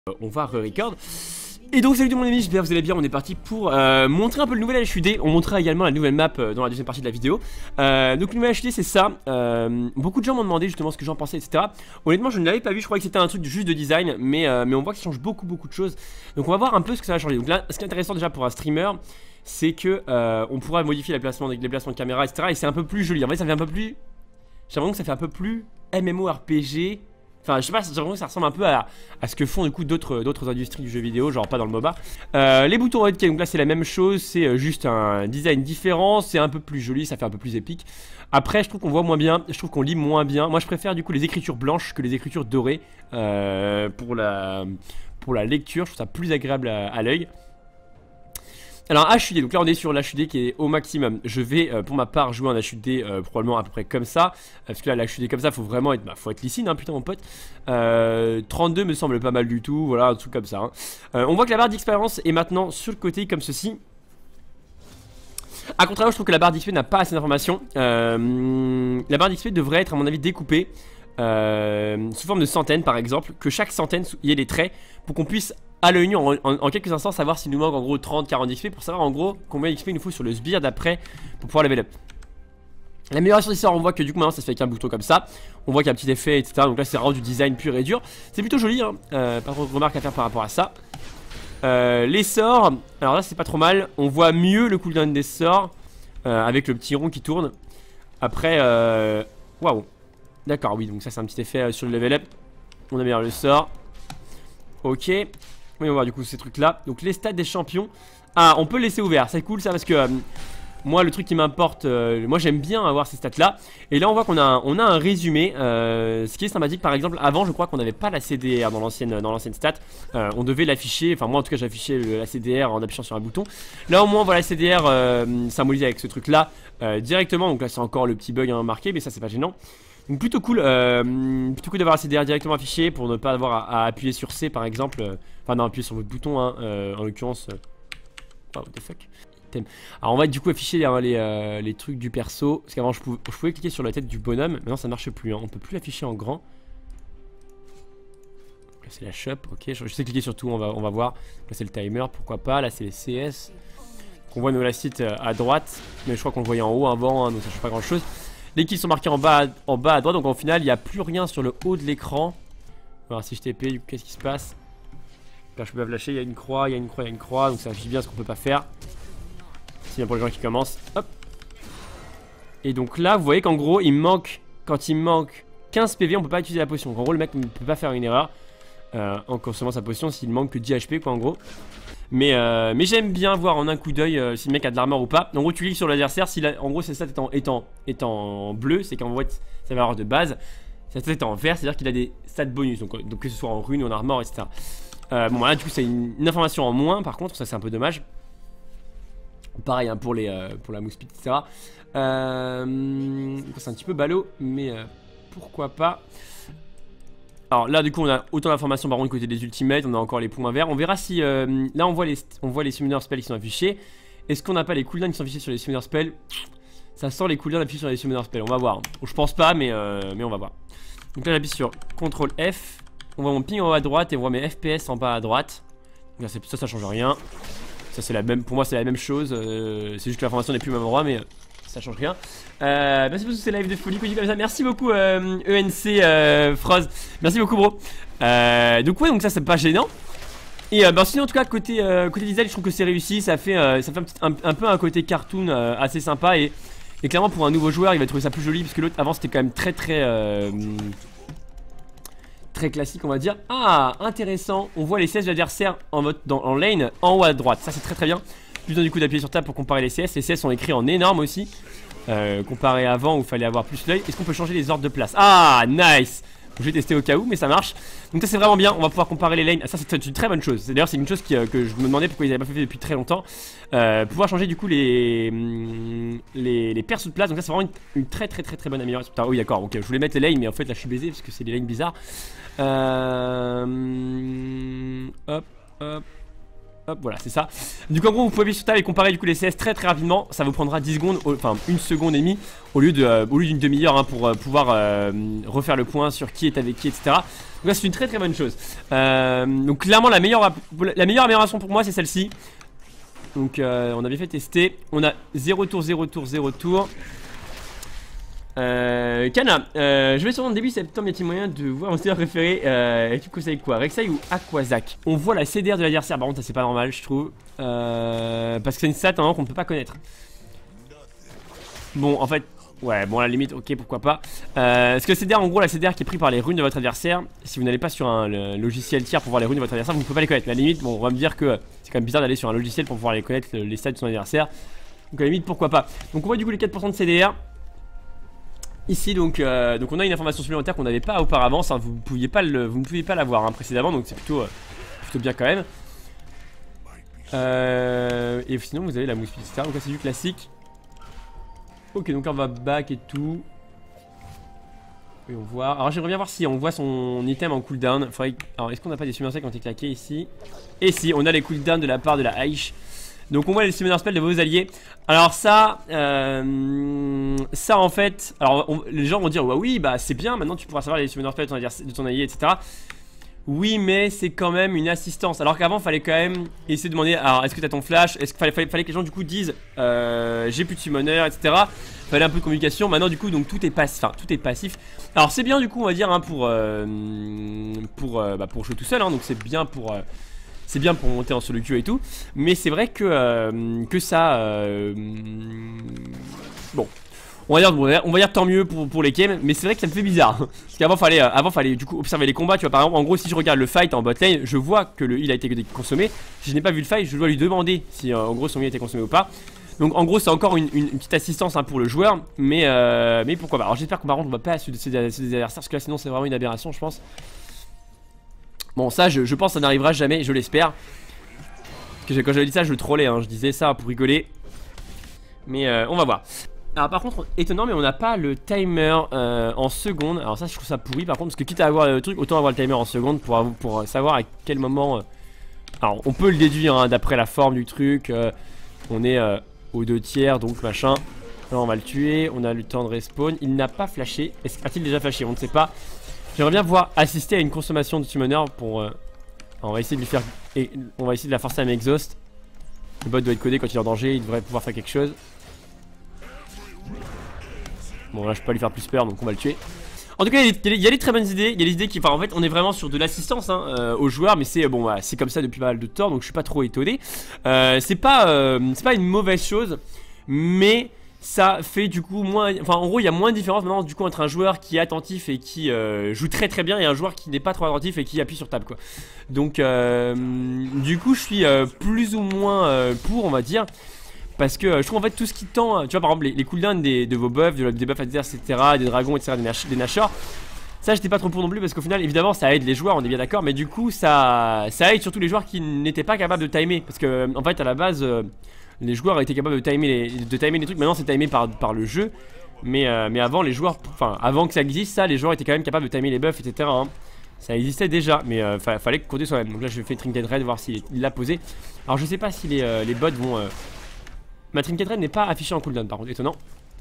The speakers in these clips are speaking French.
On va re-record. Et donc salut tout le monde, j'espère que vous allez bien. On est parti pour montrer un peu le nouvel HUD. On montrera également la nouvelle map dans la deuxième partie de la vidéo. Donc le nouvel HUD c'est ça. Beaucoup de gens m'ont demandé justement ce que j'en pensais, etc. Honnêtement je ne l'avais pas vu, je croyais que c'était un truc juste de design, mais on voit que ça change beaucoup de choses. Donc on va voir un peu ce que ça va changer. Donc là ce qui est intéressant déjà pour un streamer, c'est que on pourra modifier les placements de caméra, etc. Et c'est un peu plus joli. En fait ça fait un peu plus... J'ai l'impression que ça fait un peu plus MMORPG. Enfin, je sais pas, j'ai l'impression que ça ressemble un peu à ce que font du coup d'autres industries du jeu vidéo, genre pas dans le MOBA. Les boutons OK, donc là c'est la même chose, c'est juste un design différent, c'est un peu plus joli, ça fait un peu plus épique. Après, je trouve qu'on voit moins bien, je trouve qu'on lit moins bien. Moi, je préfère du coup les écritures blanches que les écritures dorées pour la lecture. Je trouve ça plus agréable à l'œil. Alors HUD, donc là on est sur l'HUD qui est au maximum. Je vais pour ma part jouer un HUD probablement à peu près comme ça. Parce que là l'HUD comme ça faut vraiment être, faut être lissine hein, putain mon pote. 32 me semble pas mal du tout, voilà un truc comme ça hein. On voit que la barre d'expérience est maintenant sur le côté comme ceci. A contrario je trouve que la barre d'XP n'a pas assez d'informations. La barre d'XP devrait être à mon avis découpée sous forme de centaines par exemple. Que chaque centaine il y ait des traits pour qu'on puisse à l'œil nu en quelques instants savoir s'il nous manque en gros 30-40 XP pour savoir en gros combien d'XP il nous faut sur le sbire d'après pour pouvoir level up. L'amélioration des sorts, on voit que du coup maintenant ça se fait avec un bouton comme ça. On voit qu'il y a un petit effet etc. Donc là c'est vraiment du design pur et dur. C'est plutôt joli hein. Pas trop de remarques à faire par rapport à ça. Les sorts, alors là c'est pas trop mal. On voit mieux le cooldown des sorts avec le petit rond qui tourne. Après waouh. D'accord oui donc ça c'est un petit effet sur le level up. On améliore le sort. Ok. Oui, on va voir du coup ces trucs là. Donc les stats des champions. Ah, on peut le laisser ouvert. C'est cool ça parce que moi le truc qui m'importe, moi j'aime bien avoir ces stats là. Et là on voit qu'on a un résumé. Ce qui est sympathique par exemple. Avant je crois qu'on n'avait pas la CDR dans l'ancienne stat. On devait l'afficher. Enfin moi en tout cas j'affichais la CDR en appuyant sur un bouton. Là au moins on voit la CDR symbolisée avec ce truc là directement. Donc là c'est encore le petit bug hein, marqué. Mais ça c'est pas gênant. Donc plutôt cool d'avoir la CDR directement affiché pour ne pas avoir à appuyer sur C par exemple. Enfin non, appuyer sur votre bouton hein, en l'occurrence. Oh, what the fuck. Alors on va du coup afficher les trucs du perso. Parce qu'avant je pouvais cliquer sur la tête du bonhomme. Maintenant ça marche plus hein. On peut plus l'afficher en grand. Là c'est la shop, ok. Je sais cliquer sur tout, on va voir. Là c'est le timer, pourquoi pas. Là c'est les CS. Donc, on voit nos sites à droite. Mais je crois qu'on le voyait en haut avant hein, donc ça change pas grand chose. Les kills sont marqués en bas à droite, donc en final il n'y a plus rien sur le haut de l'écran. Alors si je TP, qu'est-ce qui se passe? Là je peux pas flasher, il y a une croix, il y a une croix, il y a une croix, donc ça affiche bien ce qu'on peut pas faire. C'est bien pour les gens qui commencent. Hop. Et donc là vous voyez qu'en gros il manque, quand il manque 15 PV on peut pas utiliser la potion. Donc, en gros le mec ne peut pas faire une erreur en consommant sa potion s'il manque que 10 HP quoi en gros. Mais j'aime bien voir en un coup d'œil si le mec a de l'armor ou pas. En gros tu cliques sur l'adversaire, si en gros c'est ça est en bleu, c'est qu'en fait sa valeur de base. Si ça est en vert, c'est à dire qu'il a des stats bonus, donc que ce soit en rune ou en armor etc. Bon voilà du coup c'est une information en moins par contre, ça c'est un peu dommage. Pareil hein, pour la mousse pit etc. C'est un petit peu ballot mais pourquoi pas. Alors là du coup on a autant d'informations par contre du côté des ultimates, on a encore les points verts. On verra si là on voit les summoner spells qui sont affichés. Est-ce qu'on n'a pas les cooldowns qui sont affichés sur les summoner spells? Ça sort les cooldowns affichés sur les summoner spells, on va voir. Je pense pas mais on va voir. Donc là j'appuie sur CTRL F. On voit mon ping en haut à droite et on voit mes FPS en bas à droite. Donc là, ça change rien. Ça c'est la même, pour moi c'est la même chose. C'est juste que l'information n'est plus au même endroit mais ça change rien. Merci pour tous ces lives de folie comme ça. Merci beaucoup ENC Froz. Merci beaucoup bro. Donc ouais donc ça c'est pas gênant. Et sinon en tout cas côté design je trouve que c'est réussi. Ça fait un peu un côté cartoon assez sympa et clairement pour un nouveau joueur il va trouver ça plus joli. Parce que l'autre avant c'était quand même très classique on va dire. Ah intéressant. On voit les CS de l'adversaire en lane en haut à droite. Ça c'est très bien. Plus besoin du coup d'appuyer sur tab pour comparer les CS. Les CS sont écrits en énorme aussi. Comparé à avant où il fallait avoir plus l'œil. Est-ce qu'on peut changer les ordres de place? Ah nice. Je vais tester au cas où mais ça marche. Donc ça c'est vraiment bien. On va pouvoir comparer les lanes. Ah, ça c'est une très bonne chose. D'ailleurs c'est une chose que je me demandais pourquoi ils n'avaient pas fait depuis très longtemps. Pouvoir changer du coup les persos de place. Donc ça c'est vraiment une très bonne amélioration. Putain, oui d'accord ok je voulais mettre les lanes mais en fait là je suis baisé parce que c'est des lanes bizarres. Hop. Hop, voilà, c'est ça. Du coup, en gros, vous pouvez appuyer sur Tab et comparer du coup les CS très rapidement. Ça vous prendra 10 secondes, enfin 1 seconde et demie au lieu d'une demi-heure hein, pour pouvoir refaire le point sur qui est avec qui, etc. Donc là, c'est une très bonne chose. Donc clairement, la meilleure amélioration pour moi, c'est celle-ci. Donc on a bien fait tester. On a 0 tour, 0 tour, 0 tour. Kana, je vais sur le début septembre, y a-t-il moyen de voir mon CDR préféré tu conseilles quoi, Rek'Sai ou Aquazac? On voit la CDR de l'adversaire, par contre ça c'est pas normal je trouve parce que c'est une stat qu'on ne peut pas connaître. Bon en fait, ouais bon à la limite ok pourquoi pas parce que CDR en gros la CDR qui est prise par les runes de votre adversaire, si vous n'allez pas sur un logiciel tiers pour voir les runes de votre adversaire vous ne pouvez pas les connaître. À la limite bon on va me dire que c'est quand même bizarre d'aller sur un logiciel pour pouvoir les connaître les stats de son adversaire. Donc à la limite pourquoi pas. Donc on voit du coup les 4% de CDR ici donc on a une information supplémentaire qu'on n'avait pas auparavant, ça, vous ne pouviez pas l'avoir hein, précédemment, donc c'est plutôt bien quand même. Et sinon vous avez la mousse etc. Donc là c'est du classique. Ok donc là on va back et tout. Et on voit. Alors j'aimerais bien voir si on voit son item en cooldown. Alors est-ce qu'on n'a pas des summoners spells qui ont été claqués ici? Et si on a les cooldowns de la part de la Aish. Donc on voit les summoner spells de vos alliés. Alors ça en fait, alors les gens vont dire ouais, oui bah c'est bien, maintenant tu pourras savoir les summoner spells de ton allié etc. Oui mais c'est quand même une assistance. Alors qu'avant fallait quand même essayer de demander, alors est-ce que t'as ton flash, est-ce qu'il fallait que les gens du coup disent j'ai plus de summoner etc. Fallait un peu de communication, maintenant du coup donc tout est passif. Alors c'est bien du coup on va dire hein, pour jouer tout seul hein, donc c'est bien pour... c'est bien pour monter en solo queue et tout. Mais c'est vrai que ça... bon. On va dire tant mieux pour les games. Mais c'est vrai que ça me fait bizarre. Parce qu'avant fallait du coup observer les combats. Tu vois par exemple en gros si je regarde le fight en bot lane, je vois que le heal a été consommé. Si je n'ai pas vu le fight, je dois lui demander si en gros son heal a été consommé ou pas. Donc en gros c'est encore une petite assistance hein, pour le joueur. Mais pourquoi pas. Alors j'espère qu'on par contre on va pas se des adversaires. Parce que là sinon c'est vraiment une aberration je pense. Bon ça je pense que ça n'arrivera jamais, je l'espère. Parce que quand j'avais dit ça je le trollais hein, je disais ça pour rigoler. Mais on va voir. Alors par contre étonnant mais on n'a pas le timer en secondes. Alors ça je trouve ça pourri par contre parce que quitte à avoir le truc autant avoir le timer en secondes pour savoir à quel moment alors on peut le déduire hein, d'après la forme du truc. On est aux 2 tiers donc machin. Là on va le tuer, on a le temps de respawn. Il n'a pas flashé, a-t-il déjà flashé? On ne sait pas. J'aimerais bien voir assister à une consommation de summoner pour... on va essayer de lui faire... on va essayer de la forcer à m'exhaust. Le bot doit être codé quand il est en danger, il devrait pouvoir faire quelque chose. Bon là je peux pas lui faire plus peur donc on va le tuer. En tout cas il y a des très bonnes idées. Il y a des idées qui... Enfin en fait on est vraiment sur de l'assistance hein, aux joueurs. Mais c'est bon c'est comme ça depuis pas mal de temps donc je suis pas trop étonné. C'est pas une mauvaise chose. Mais... ça fait du coup moins... Enfin en gros il y a moins de différence maintenant du coup entre un joueur qui est attentif et qui joue très bien et un joueur qui n'est pas trop attentif et qui appuie sur tab quoi. Donc du coup je suis plus ou moins pour on va dire. Parce que je trouve en fait tout ce qui tend... Tu vois par exemple les cooldowns de vos buffs, des buffs adverses etc. Des dragons etc. Des nashors. Ça j'étais pas trop pour non plus parce qu'au final évidemment ça aide les joueurs on est bien d'accord. Mais du coup ça aide surtout les joueurs qui n'étaient pas capables de timer. Parce que en fait à la base... les joueurs étaient capables de timer les trucs, maintenant c'est timé par le jeu. Mais avant les joueurs, enfin avant que ça existe ça, les joueurs étaient quand même capables de timer les buffs etc. Hein. Ça existait déjà, mais fallait compter soi-même. Donc là je fais Trinket Red voir s'il l'a posé. Alors je sais pas si les bots vont... Ma Trinket Red n'est pas affichée en cooldown par contre, étonnant.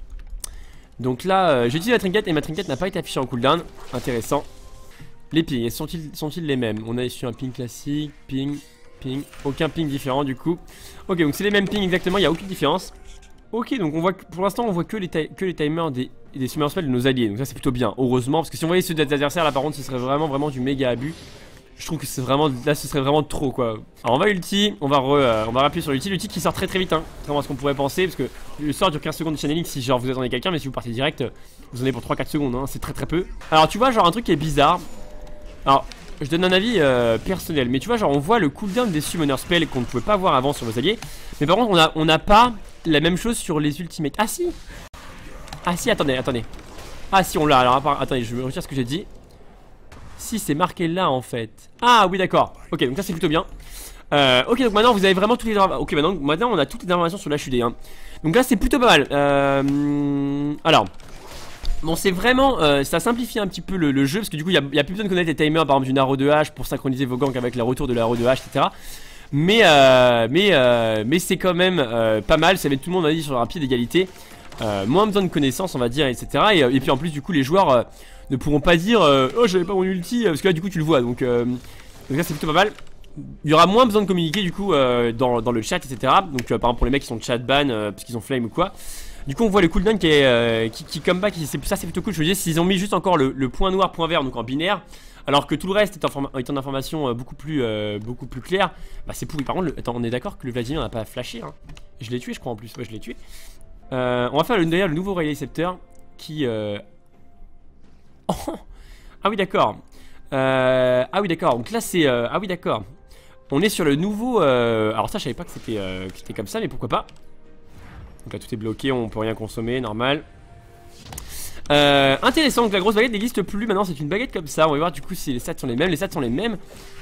Donc là j'utilise la Trinket et ma Trinket n'a pas été affichée en cooldown. Intéressant. Les pings, sont-ils les mêmes? On a ici un ping classique, ping... aucun ping différent du coup. Ok donc c'est les mêmes pings exactement, il n'y a aucune différence. Ok donc on voit que, pour l'instant on voit que les timers des summoner spells de nos alliés. Donc ça c'est plutôt bien, heureusement. Parce que si on voyait ceux des adversaires là par contre ce serait vraiment du méga abus. Je trouve que c'est vraiment, là ce serait vraiment trop quoi. Alors on va ulti, on va rappuyer sur l'ulti. L'ulti qui sort très vite hein, contrairement à ce qu'on pourrait penser. Parce que le sort dure 15 secondes de channeling si genre vous attendez quelqu'un. Mais si vous partez direct, vous en avez pour 3-4 secondes hein, c'est très peu. Alors tu vois genre un truc qui est bizarre. Alors je donne un avis personnel, mais tu vois genre on voit le cooldown des summoner spells qu'on ne pouvait pas voir avant sur vos alliés. Mais par contre on n'a pas la même chose sur les ultimates. Ah si attendez. Ah si on l'a, alors attendez je me retire ce que j'ai dit. Si c'est marqué là en fait. Ah oui d'accord, ok donc ça c'est plutôt bien. Ok donc maintenant vous avez vraiment toutes les informations. Ok maintenant on a toutes les informations sur l'HUD hein. Donc là c'est plutôt pas mal. Alors bon c'est vraiment, ça simplifie un petit peu le jeu. Parce que du coup il n'y a plus besoin de connaître les timers par exemple du Naro 2H pour synchroniser vos ganks avec le retour de la Naro 2H etc. mais c'est quand même pas mal. Ça met tout le monde, on va dire, sur un pied d'égalité. Moins besoin de connaissances, on va dire, etc. Et puis en plus, du coup, les joueurs ne pourront pas dire oh, j'avais pas mon ulti, parce que là, du coup, tu le vois. Donc là, c'est plutôt pas mal. Il y aura moins besoin de communiquer, du coup, dans le chat, etc. Donc, par exemple, pour les mecs qui sont chat ban parce qu'ils ont flame ou quoi. Du coup, on voit le cooldown qui come back. Ça, c'est plutôt cool. Je veux dire, s'ils ont mis juste encore le point noir, point vert, donc en binaire, alors que tout le reste est en information beaucoup plus claire, bah c'est pourri. Par contre, attends, on est d'accord que le Vladimir n'a pas flashé, hein. Je l'ai tué, je crois, en plus. Ouais, je l'ai tué. On va faire d'ailleurs le nouveau Rayleigh Scepter qui... Oh ah oui, d'accord. Ah oui, d'accord. Donc là, c'est... Ah oui, d'accord. On est sur le nouveau... Alors ça, je savais pas que c'était comme ça, mais pourquoi pas. Donc là, tout est bloqué, on peut rien consommer, normal. Intéressant, donc la grosse baguette n'existe plus. Maintenant, c'est une baguette comme ça. On va voir, du coup, si les stats sont les mêmes. Les stats sont les mêmes.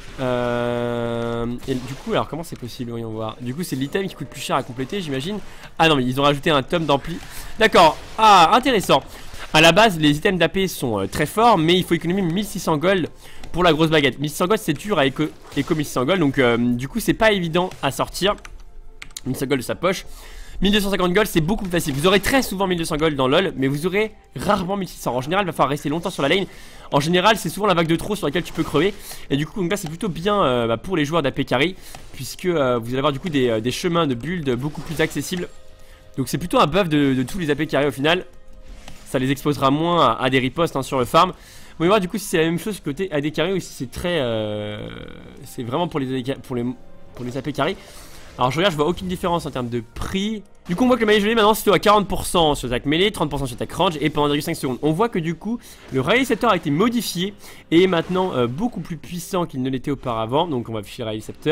Et du coup, alors comment c'est possible? Voyons voir. Du coup, c'est l'item qui coûte plus cher à compléter, j'imagine. Ah non, mais ils ont rajouté un tome d'ampli. D'accord. Ah, intéressant. À la base, les items d'AP sont très forts, mais il faut économiser 1600 gold pour la grosse baguette. 1600 gold, c'est dur à éco 1600 gold. Donc, du coup, c'est pas évident à sortir. 1600 gold de sa poche. 1250 gold, c'est beaucoup plus facile. Vous aurez très souvent 1200 gold dans LoL, mais vous aurez rarement 1600. En général, il va falloir rester longtemps sur la lane. En général, c'est souvent la vague de trop sur laquelle tu peux crever. Et du coup, donc là, c'est plutôt bien pour les joueurs d'AP carry, puisque vous allez avoir du coup des chemins de build beaucoup plus accessibles. Donc c'est plutôt un buff de tous les AP carry au final. Ça les exposera moins à des ripostes, hein, sur le farm. Vous allez voir du coup si c'est la même chose côté AD carry ou si c'est très... c'est vraiment pour les AP carry. Alors je regarde, je vois aucune différence en termes de prix. Du coup on voit que le maillot gelé maintenant c'est à 40% sur attaque mêlée, 30% sur attaque range et pendant 1,5 secondes. On voit que du coup le Rayleigh Scepter a été modifié et est maintenant beaucoup plus puissant qu'il ne l'était auparavant. Donc on va afficher Rayleigh Scepter.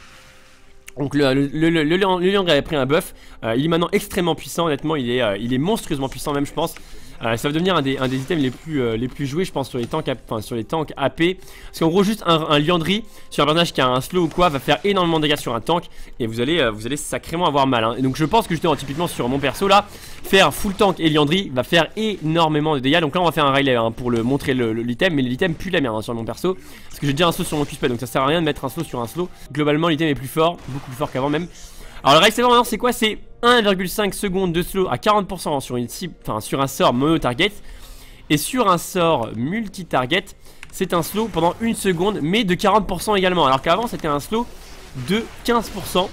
Donc le Liandry avait pris un buff. Il est maintenant extrêmement puissant, honnêtement il est monstrueusement puissant même, je pense. Ça va devenir un des items les plus joués, je pense, sur les tanks, sur les tanks AP. Parce qu'en gros, juste un Liandry sur un personnage qui a un slow ou quoi va faire énormément de dégâts sur un tank. Et vous allez sacrément avoir mal, hein. Et donc je pense que justement, typiquement sur mon perso là, faire full tank et Liandry va faire énormément de dégâts. Donc là, on va faire un Rayleigh, hein, pour le montrer l'item. Mais l'item pue la merde, hein, sur mon perso. Parce que j'ai déjà un slow sur mon Q-spell, donc ça sert à rien de mettre un slow sur un slow. Globalement, l'item est plus fort, beaucoup plus fort qu'avant même. Alors le Rayleigh Scepter maintenant c'est quoi? C'est 1,5 secondes de slow à 40% sur une cible, enfin sur un sort mono-target. Et sur un sort multi-target, c'est un slow pendant 1 seconde, mais de 40% également. Alors qu'avant c'était un slow de 15%,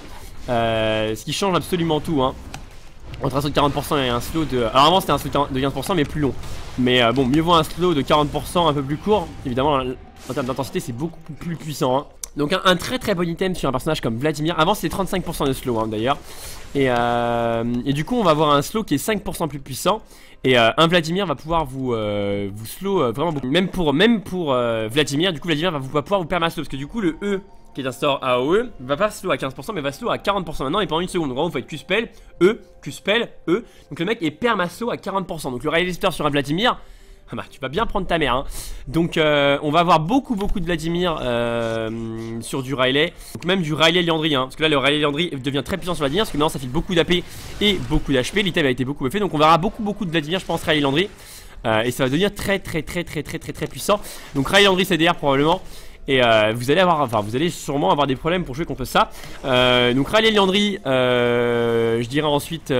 ce qui change absolument tout, hein. Entre un slow de 40% et un slow de... Alors avant c'était un slow de 15% mais plus long. Mais bon, mieux vaut un slow de 40% un peu plus court. Évidemment en termes d'intensité c'est beaucoup plus puissant, hein. Donc un très très bon item sur un personnage comme Vladimir. Avant c'était 35% de slow, hein, d'ailleurs. Et du coup on va avoir un slow qui est 5% plus puissant. Et un Vladimir va pouvoir vous slow vraiment beaucoup. Même pour Vladimir, du coup Vladimir va pouvoir vous permettre slow. Parce que du coup le E qui est un sort AOE va pas slow à 15% mais va slow à 40% maintenant et pendant 1 seconde. Donc vraiment vous faites Q-spell, E, Q-spell, E. Donc le mec est perma-slow à 40%. Donc le Rayleigh Scepter sur un Vladimir, ah bah, tu vas bien prendre ta mère, hein. Donc on va avoir beaucoup de Vladimir sur du Rayleigh. Donc même du Rayleigh Liandry, hein. Parce que là le Rayleigh Liandry devient très puissant sur Vladimir. Parce que maintenant ça file beaucoup d'AP et beaucoup d'HP. L'item a été beaucoup buffé. Donc on verra beaucoup de Vladimir, je pense, Rayleigh Liandry. Et ça va devenir très puissant. Donc Rayleigh Liandry CDR probablement. Et vous allez sûrement avoir des problèmes pour jouer contre ça. Donc Rayleigh Liandry, je dirais ensuite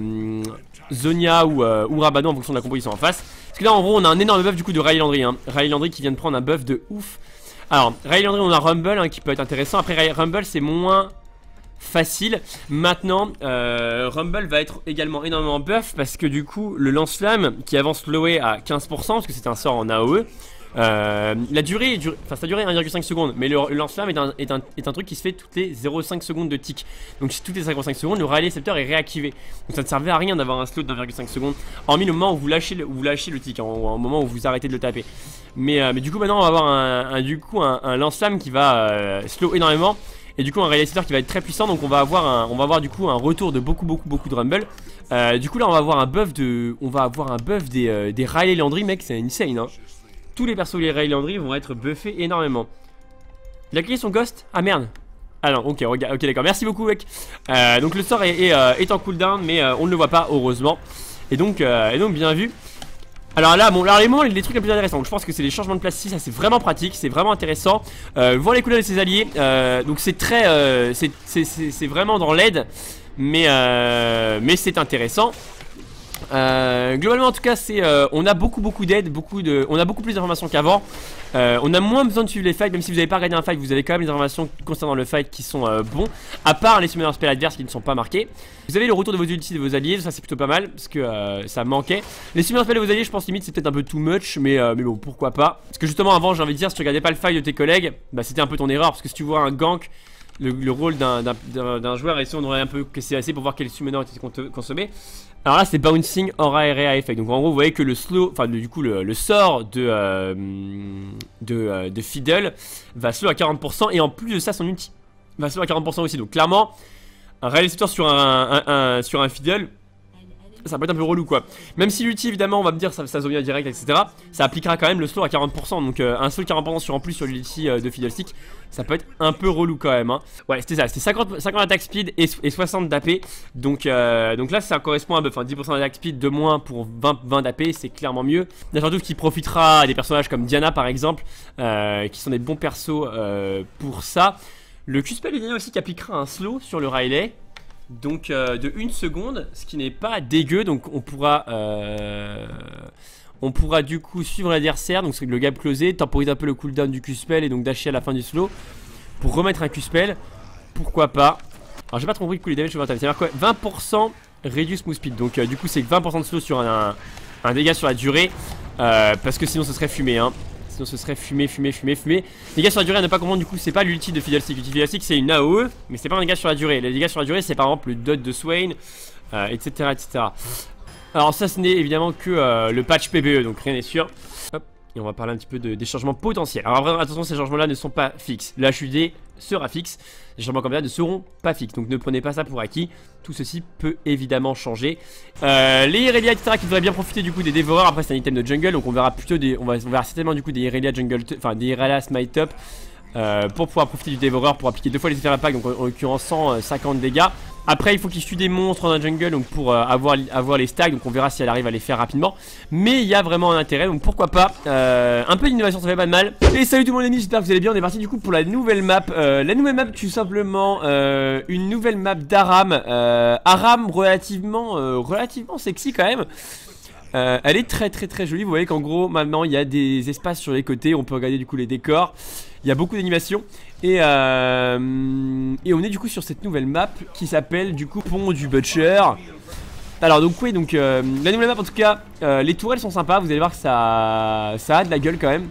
Zhonya ou Rabadon en fonction de la composition en face. Parce que là en gros on a un énorme buff du coup de Rayleigh Liandry, hein. Rayleigh Liandry qui vient de prendre un buff de ouf. Alors Rayleigh Liandry on a Rumble, hein, qui peut être intéressant. Après Rumble c'est moins facile. Maintenant Rumble va être également énormément buff. Parce que du coup le lance-flamme qui avance slowé à 15%, parce que c'est un sort en AOE. La durée, ça a duré 1,5 secondes. Mais le lance-flamme est un truc qui se fait toutes les 0,5 secondes de tick. Donc toutes les 0,5 secondes le Rayleigh Scepter est réactivé. Donc ça ne servait à rien d'avoir un slow de 1,5 secondes. Hormis le moment où vous lâchez le tick, hein, au moment où vous arrêtez de le taper. Mais du coup maintenant on va avoir un lance-flamme qui va slow énormément. Et du coup un Rayleigh Scepter qui va être très puissant. Donc on va avoir du coup un retour de beaucoup de Rumble. Du coup là on va avoir un buff des Rayleigh Liandry, mec, c'est insane, hein. Tous les persos les Rayleigh Liandry vont être buffés énormément. Il a cliqué son ghost? Ah merde. Ah non, ok d'accord, merci beaucoup mec. Donc le sort est en cooldown mais on ne le voit pas heureusement. Et donc bien vu. Alors là, bon, alors les moments, les trucs les plus intéressants, donc je pense que c'est les changements de place ici, ça c'est vraiment pratique, c'est vraiment intéressant. Voir les couleurs de ses alliés, donc c'est très, c'est vraiment dans l'aide, mais c'est intéressant. Globalement en tout cas c'est on a beaucoup d'aide, on a beaucoup plus d'informations qu'avant. On a moins besoin de suivre les fights, même si vous n'avez pas regardé un fight, vous avez quand même les informations concernant le fight qui sont bons, à part les summoners spell adverses qui ne sont pas marqués. Vous avez le retour de vos ultis de vos alliés, ça c'est plutôt pas mal parce que ça manquait. Les summoners spell de vos alliés, je pense limite c'est peut-être un peu too much, mais bon pourquoi pas. Parce que justement avant j'ai envie de dire, si tu regardais pas le fight de tes collègues, bah c'était un peu ton erreur, parce que si tu vois un gank, le rôle d'un joueur, et si on aurait un peu que c'est assez pour voir quel summoner était consommé. Alors là c'est bouncing aura area effect. Donc en gros vous voyez que le slow, enfin du coup le sort de Fiddle va slow à 40%, et en plus de ça son ulti va slow à 40% aussi. Donc clairement un réalisateur sur un Fiddle, ça peut être un peu relou quoi. Même si l'ulti évidemment on va me dire ça zone direct etc, ça appliquera quand même le slow à 40%. Donc un slow 40% sur en plus sur l'ulti de Fiddlestick, ça peut être un peu relou quand même hein. Ouais c'était ça, c'était 50 attack speed et 60 d'AP. Donc là ça correspond à 10% d'attack speed de moins pour 20 d'AP, c'est clairement mieux. Il y a surtout qui profitera à des personnages comme Diana par exemple, qui sont des bons persos pour ça. Le Q-spell est aussi qui appliquera un slow sur le Riley, donc de 1 seconde, ce qui n'est pas dégueu. Donc on pourra du coup suivre l'adversaire, donc c'est le gap closé, temporiser un peu le cooldown du Q-spell et donc dasher à la fin du slow pour remettre un Q-spell, pourquoi pas. Alors j'ai pas trop compris le coup les damage over time, c'est-à-dire quoi, 20% reduce move speed, donc du coup c'est 20% de slow sur un dégât sur la durée, parce que sinon ce serait fumé hein. Sinon ce serait fumé. Les dégâts sur la durée à ne pas comprendre, du coup c'est pas l'ulti de Fiddlestick. L'ulti de Fiddlestick c'est une AOE, mais c'est pas un dégât sur la durée. Les dégâts sur la durée c'est par exemple le dot de Swain, etc. Alors ça ce n'est évidemment que le patch PBE, donc rien n'est sûr. Hop, et on va parler un petit peu des changements potentiels. Alors après attention, ces changements là ne sont pas fixes. L'HUD sera fixe, les changements comme ça ne seront pas fixes, donc ne prenez pas ça pour acquis. Tout ceci peut évidemment changer. Les Irelia etc qui devraient bien profiter du coup des dévoreurs. Après c'est un item de jungle, donc on verra plutôt on verra certainement du coup des Irelia jungle, enfin des Irelia smite up, pour pouvoir profiter du dévoreur pour appliquer 2 fois les effets d'impact, donc en l'occurrence 150 dégâts. Après il faut qu'il tue des monstres dans la jungle, donc pour avoir les stacks, donc on verra si elle arrive à les faire rapidement. Mais il y a vraiment un intérêt, donc pourquoi pas. Un peu d'innovation ça fait pas de mal. Et salut tout le monde les amis, j'espère que vous allez bien. On est parti du coup pour la nouvelle map. La nouvelle map tout simplement une nouvelle map d'Aram. Aram relativement sexy quand même. Elle est très jolie. Vous voyez qu'en gros maintenant il y a des espaces sur les côtés, on peut regarder du coup les décors. Il y a beaucoup d'animations et on est du coup sur cette nouvelle map qui s'appelle du coup Pont du Butcher. Alors donc oui, donc la nouvelle map en tout cas, les tourelles sont sympas, vous allez voir que ça a de la gueule quand même.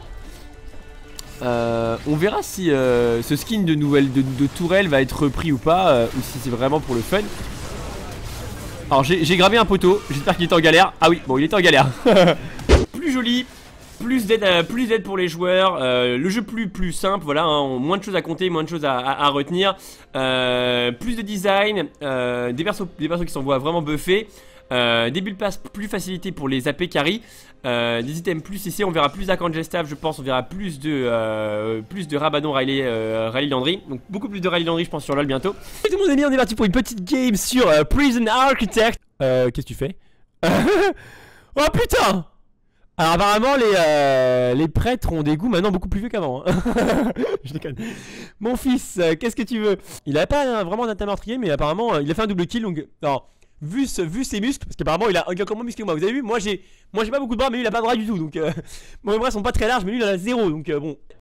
On verra si ce skin de tourelle va être repris ou pas, ou si c'est vraiment pour le fun. Alors j'ai gravé un poteau, j'espère qu'il était en galère. Ah oui, bon il était en galère. Plus joli, plus d'aide pour les joueurs, le jeu plus simple, voilà, hein, moins de choses à compter, moins de choses à retenir, plus de design, des persos qui s'envoient vraiment buffés, des build pass plus facilités pour les AP carry, des items plus ici, on verra plus d'Archangel Staff je pense, on verra plus de Rabadon Riley Landry, donc beaucoup plus de Riley Landry je pense sur LoL bientôt. Et tout le monde est bien, on est parti pour une petite game sur Prison Architect. Qu'est-ce que tu fais? Oh putain! Alors apparemment les prêtres ont des goûts maintenant beaucoup plus vieux qu'avant hein. Je déconne. Mon fils, qu'est-ce que tu veux? Il avait pas vraiment d'un meurtrier, mais apparemment il a fait un double kill, donc alors, vu ses muscles, parce qu'apparemment il a encore moins musclé que moi. Vous avez vu, moi j'ai pas beaucoup de bras, mais lui il a pas de bras du tout, donc mes bras sont pas très larges, mais lui il en a zéro, donc bon.